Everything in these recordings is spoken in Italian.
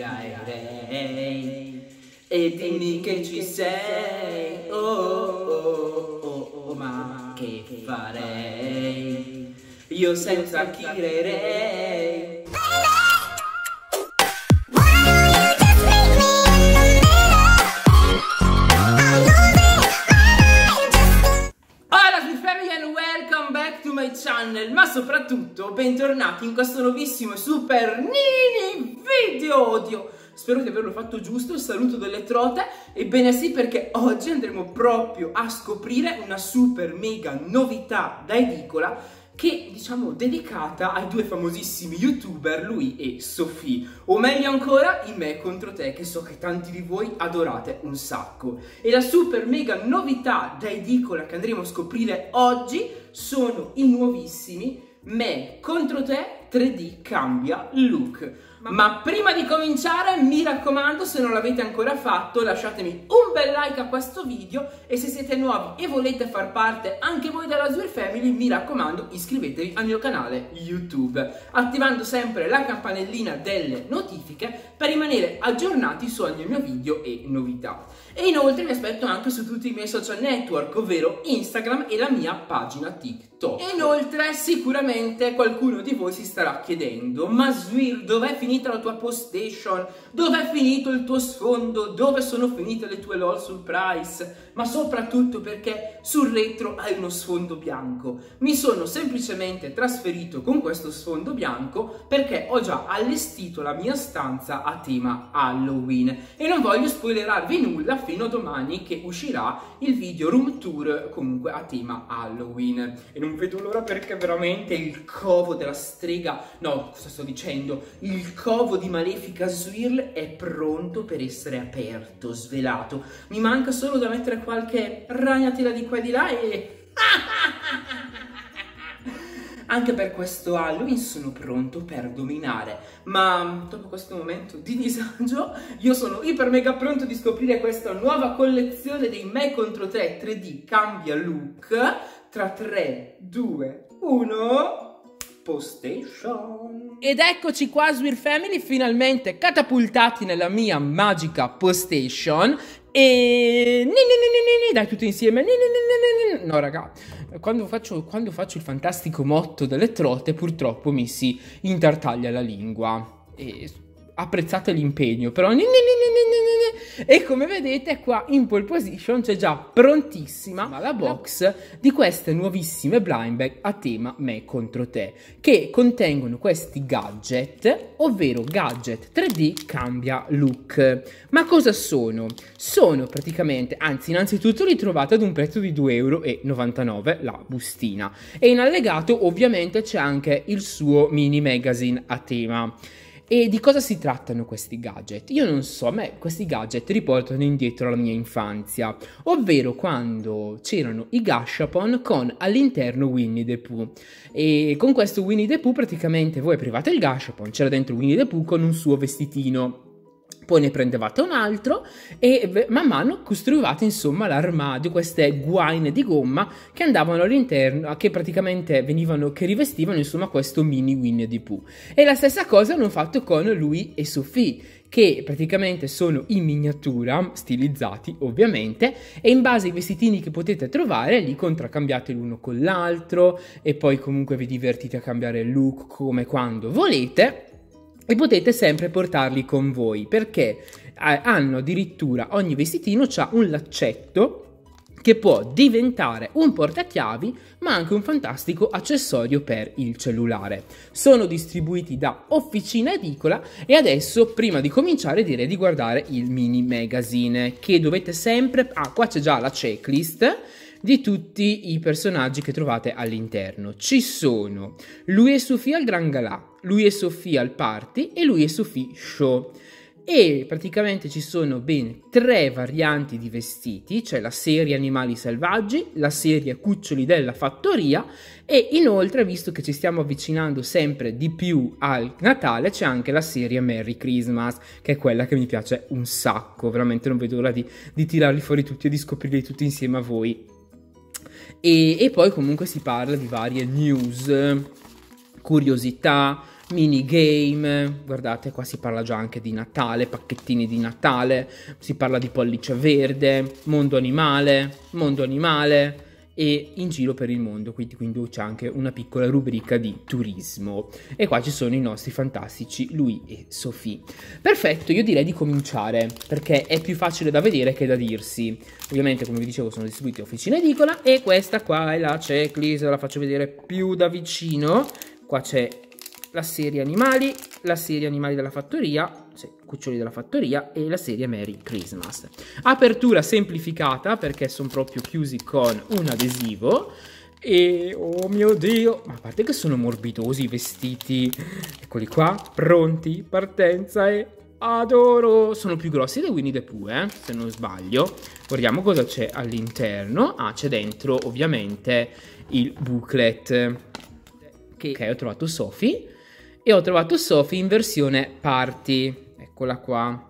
scriverei e dimmi che ci sei, oh, ma che farei io senza Kirei? Channel, ma soprattutto bentornati in questo nuovissimo e super mini video. Oddio, spero di averlo fatto giusto, il saluto delle trote. Ebbene sì, perché oggi andremo proprio a scoprire una super mega novità da edicola che, diciamo, dedicata ai due famosissimi youtuber, lui e Sofì, o meglio ancora, i Me contro te, che so che tanti di voi adorate un sacco. E la super mega novità da edicola che andremo a scoprire oggi sono i nuovissimi Me contro te 3D cambia look. Ma prima di cominciare, mi raccomando, se non l'avete ancora fatto, lasciatemi un bel like a questo video e se siete nuovi e volete far parte anche voi della Swir Family, mi raccomando, iscrivetevi al mio canale YouTube, attivando sempre la campanellina delle notifiche per rimanere aggiornati su ogni mio video e novità. E inoltre vi aspetto anche su tutti i miei social network, ovvero Instagram e la mia pagina TikTok. E inoltre sicuramente qualcuno di voi si starà chiedendo: ma Swir, dov'è finita la tua PlayStation? Dov'è finito il tuo sfondo? Dove sono finite le tue LOL Surprise? Ma soprattutto perché sul retro hai uno sfondo bianco. Mi sono semplicemente trasferito con questo sfondo bianco perché ho già allestito la mia stanza a tema Halloween e non voglio spoilerarvi nulla fino a domani che uscirà il video room tour comunque a tema Halloween. E non vedo l'ora perché veramente il covo della strega, no, cosa sto dicendo? Il covo di Malefica Swirl è pronto per essere aperto, svelato. Mi manca solo da mettere qualche ragnatela di qua e di là e... anche per questo Halloween sono pronto per dominare. Ma dopo questo momento di disagio, io sono iper mega pronto di scoprire questa nuova collezione dei Me contro te 3D cambia look. Tra 3, 2, 1... PlayStation. Ed eccoci qua, Swir Family, finalmente catapultati nella mia magica PlayStation. E dai, tutti insieme. No raga, quando faccio il fantastico motto delle trote purtroppo mi si intartaglia la lingua. E apprezzate l'impegno, però e come vedete qua in pole position c'è già prontissima la box di queste nuovissime blind bag a tema Me contro te, che contengono questi gadget, ovvero gadget 3D cambia look. Ma cosa sono? Sono praticamente, anzi innanzitutto li trovate ad un prezzo di 2,99 € la bustina e in allegato ovviamente c'è anche il suo mini magazine a tema. E di cosa si trattano questi gadget? Io non so, a me questi gadget riportano indietro alla mia infanzia, ovvero quando c'erano i Gashapon con all'interno Winnie the Pooh. E con questo Winnie the Pooh praticamente voi aprivate il Gashapon, c'era dentro Winnie the Pooh con un suo vestitino. Poi ne prendevate un altro e man mano costruivate insomma l'armadio, queste guaine di gomma che andavano all'interno, che praticamente che rivestivano insomma questo mini Winnie the Pooh. E la stessa cosa hanno fatto con lui e Sophie, che praticamente sono in miniatura, stilizzati ovviamente, e in base ai vestitini che potete trovare li contraccambiate l'uno con l'altro e poi comunque vi divertite a cambiare il look come quando volete. E potete sempre portarli con voi perché hanno addirittura, ogni vestitino ha un laccetto che può diventare un portachiavi ma anche un fantastico accessorio per il cellulare. Sono distribuiti da Officina Edicola e adesso prima di cominciare direi di guardare il mini magazine che dovete sempre... Ah, qua c'è già la checklist di tutti i personaggi che trovate all'interno. Ci sono lui e Sofia al Gran Galà, lui e Sofia al Party e lui e Sofia Show. E praticamente ci sono ben 3 varianti di vestiti, c'è la serie Animali Selvaggi, la serie Cuccioli della Fattoria e inoltre, visto che ci stiamo avvicinando sempre di più al Natale, c'è anche la serie Merry Christmas, che è quella che mi piace un sacco, veramente non vedo l'ora di tirarli fuori tutti e di scoprirli tutti insieme a voi. E poi comunque si parla di varie news, curiosità, minigame, guardate qua si parla già anche di Natale, pacchettini di Natale, si parla di pollice verde, mondo animale e in giro per il mondo, quindi c'è anche una piccola rubrica di turismo e qua ci sono i nostri fantastici Louis e Sophie. Perfetto, io direi di cominciare perché è più facile da vedere che da dirsi. Ovviamente, come vi dicevo, sono distribuiti a Officina Edicola e questa qua è la checklist, la faccio vedere più da vicino. Qua c'è la serie animali della fattoria, cuccioli della fattoria, e la serie Merry Christmas. Apertura semplificata perché sono proprio chiusi con un adesivo. E oh mio Dio, ma a parte che sono morbidosi i vestiti, eccoli qua, pronti, partenza, e adoro, sono più grossi dei Winnie the Pooh, se non sbaglio. Guardiamo cosa c'è all'interno. C'è dentro ovviamente il booklet che ho trovato Sophie. E ho trovato Sophie in versione party, eccola qua.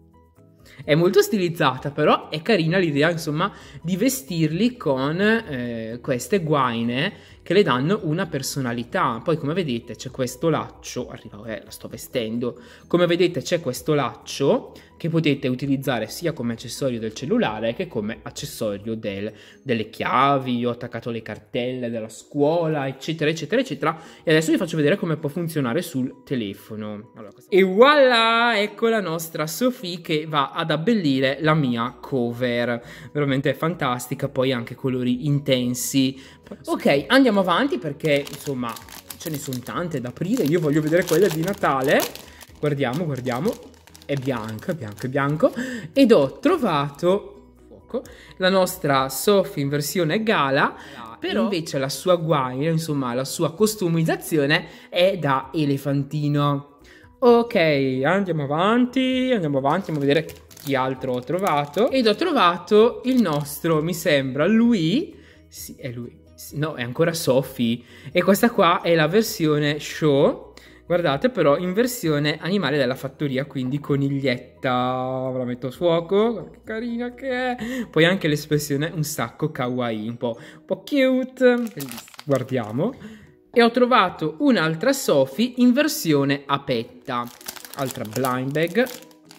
È molto stilizzata, però è carina l'idea, insomma, di vestirli con queste guaine che le danno una personalità. Poi, come vedete, c'è questo laccio, la sto vestendo, come vedete c'è questo laccio che potete utilizzare sia come accessorio del cellulare che come accessorio delle chiavi. Io ho attaccato le cartelle della scuola, eccetera, eccetera, eccetera. E adesso vi faccio vedere come può funzionare sul telefono. Allora, e voilà, ecco la nostra Sophie che va ad abbellire la mia cover. Veramente fantastica, poi anche colori intensi. Ok, andiamo avanti perché, insomma, ce ne sono tante da aprire. Io voglio vedere quella di Natale. Guardiamo, guardiamo. È bianco, è bianco, è bianco. Ed ho trovato la nostra Sophie in versione gala. Però invece la sua guaina, insomma, la sua customizzazione è da elefantino. Ok, andiamo avanti, andiamo a vedere chi altro ho trovato. Ed ho trovato il nostro, mi sembra, Louis. Sì, è lui. No, è ancora Sophie. E questa qua è la versione show. Guardate, però in versione animale della fattoria, quindi coniglietta. Ve la metto a fuoco, che carina che è. Poi anche l'espressione un sacco kawaii, un po' cute. Guardiamo. E ho trovato un'altra Sophie in versione a petta. Altra blind bag.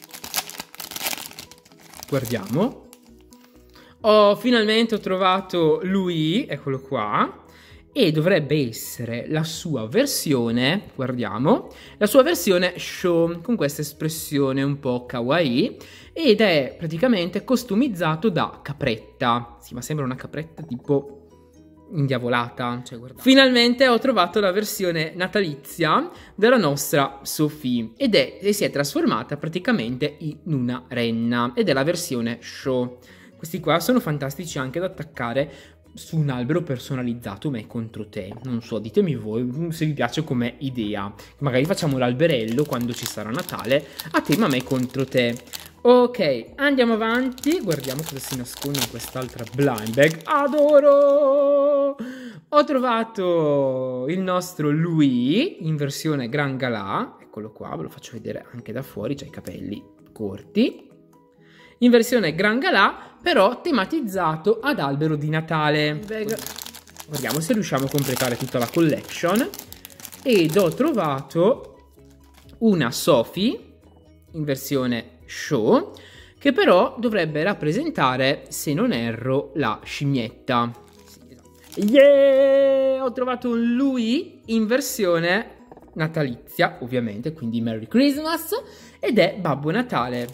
Guardiamo. Finalmente ho trovato Louis, eccolo qua, e dovrebbe essere la sua versione, guardiamo, la sua versione show, con questa espressione un po' kawaii, ed è praticamente customizzato da capretta. Sì, ma sembra una capretta tipo indiavolata. Cioè, finalmente ho trovato la versione natalizia della nostra Sophie e si è trasformata praticamente in una renna, ed è la versione show. Questi qua sono fantastici anche da attaccare su un albero personalizzato me contro te. Non so, ditemi voi se vi piace come idea. Magari facciamo l'alberello quando ci sarà Natale, a tema me contro te. Ok, andiamo avanti. Guardiamo cosa si nasconde in quest'altra blind bag. Adoro! Ho trovato il nostro Louis in versione Gran Galà. Eccolo qua, ve lo faccio vedere anche da fuori. C'ha i capelli corti. In versione Gran Galà, però tematizzato ad albero di Natale. Guardiamo se riusciamo a completare tutta la collection. Ed ho trovato una Sophie in versione show, che però dovrebbe rappresentare, se non erro, la scimmietta. Yeah! Ho trovato un Louis in versione natalizia, ovviamente, quindi Merry Christmas, ed è Babbo Natale.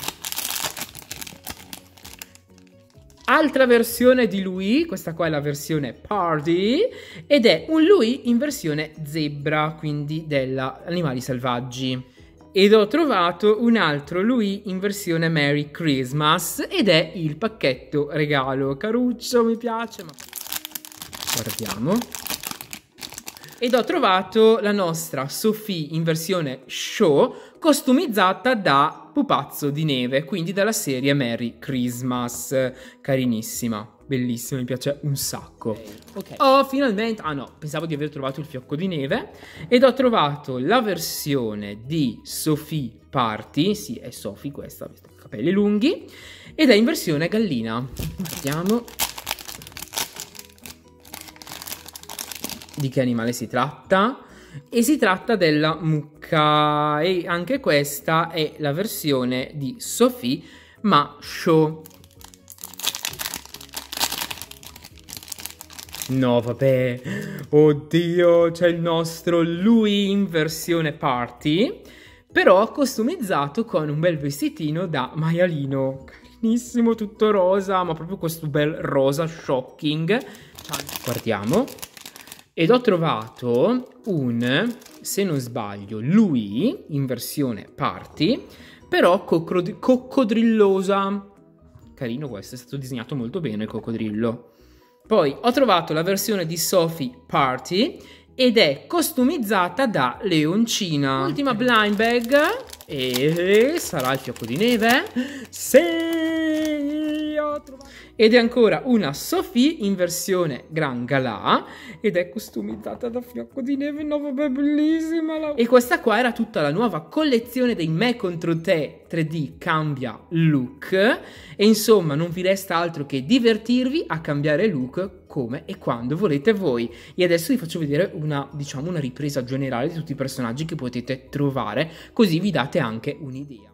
Altra versione di Louis, questa qua è la versione Party, ed è un Louis in versione zebra, quindi della Animali Selvaggi. Ed ho trovato un altro Louis in versione Merry Christmas, ed è il pacchetto regalo. Caruccio, mi piace, ma guardiamo. Ed ho trovato la nostra Sophie in versione show, costumizzata da pupazzo di neve, quindi dalla serie Merry Christmas. Carinissima, bellissima, mi piace un sacco. Okay. Oh, finalmente, ah no, pensavo di aver trovato il fiocco di neve. Ed ho trovato la versione di Sophie Party. Sì, è Sophie questa, capelli lunghi, ed è in versione gallina. Vediamo di che animale si tratta. e si tratta della mucca, e anche questa è la versione di Sophie Macho. No, vabbè, oddio, c'è il nostro Louis in versione party, però customizzato con un bel vestitino da maialino, carinissimo, tutto rosa, ma proprio questo bel rosa shocking. Guardiamo, ed ho trovato se non sbaglio, Louis in versione party, però coccodrillosa. Carino questo, è stato disegnato molto bene il coccodrillo. Poi ho trovato la versione di Sophie Party ed è costumizzata da leoncina. Ultima blind bag e sarà il fiocco di neve. Sì, ho trovato. Ed è ancora una Sophie in versione Gran Galà ed è costumizzata da fiocco di neve. No, vabbè, bellissima. E questa qua era tutta la nuova collezione dei Me contro te 3D cambia look. E insomma non vi resta altro che divertirvi a cambiare look come e quando volete voi. E adesso vi faccio vedere una ripresa generale di tutti i personaggi che potete trovare, così vi date anche un'idea.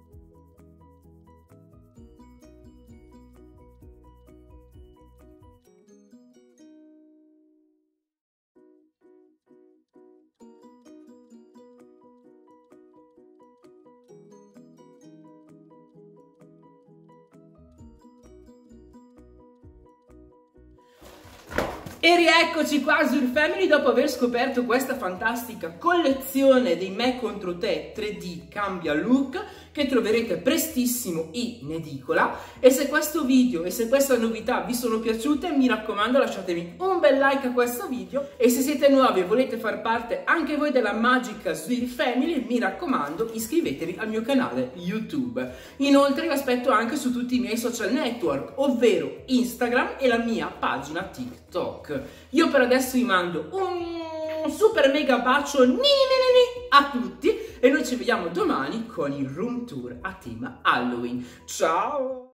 E rieccoci qua Azur Family dopo aver scoperto questa fantastica collezione dei Me contro te 3D cambia look che troverete prestissimo in edicola. E se questo video e se questa novità vi sono piaciute, mi raccomando lasciatemi un bel like a questo video, e se siete nuovi e volete far parte anche voi della magica Azur Family, mi raccomando iscrivetevi al mio canale YouTube. Inoltre vi aspetto anche su tutti i miei social network, ovvero Instagram e la mia pagina TikTok. Io per adesso vi mando un super mega bacio a tutti e noi ci vediamo domani con il room tour a tema Halloween. Ciao!